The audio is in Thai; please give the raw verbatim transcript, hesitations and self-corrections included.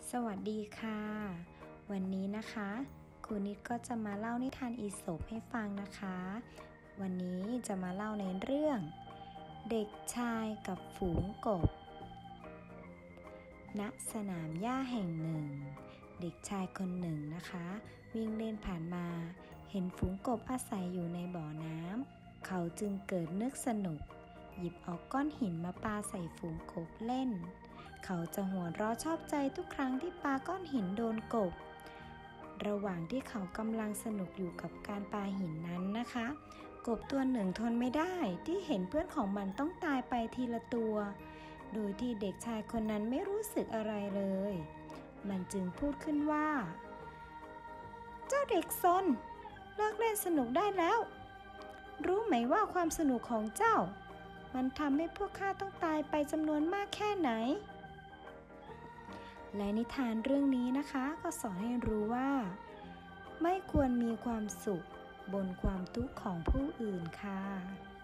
สวัสดีค่ะวันนี้นะคะครูนิดก็จะมาเล่านิทานอีสปให้ฟังนะคะวันนี้จะมาเล่าในเรื่องเด็กชายกับฝูงกบณสนามหญ้าแห่งหนึ่งเด็กชายคนหนึ่งนะคะวิ่งเล่นผ่านมาเห็นฝูงกบอาศัยอยู่ในบ่อน้ำเขาจึงเกิดนึกสนุกหยิบเอาก้อนหินมาปาใส่ฝูงกบเล่นเขาจะหัวเราะชอบใจทุกครั้งที่ปาก้อนหินโดนกบระหว่างที่เขากำลังสนุกอยู่กับการปาหินนั้นนะคะกบตัวหนึ่งทนไม่ได้ที่เห็นเพื่อนของมันต้องตายไปทีละตัวโดยที่เด็กชายคนนั้นไม่รู้สึกอะไรเลยมันจึงพูดขึ้นว่าเจ้าเด็กซนเลิกเล่นสนุกได้แล้วรู้ไหมว่าความสนุกของเจ้ามันทำให้พวกข้าต้องตายไปจำนวนมากแค่ไหนและนิทานเรื่องนี้นะคะก็สอนให้รู้ว่าไม่ควรมีความสุขบนความทุกข์ของผู้อื่นค่ะ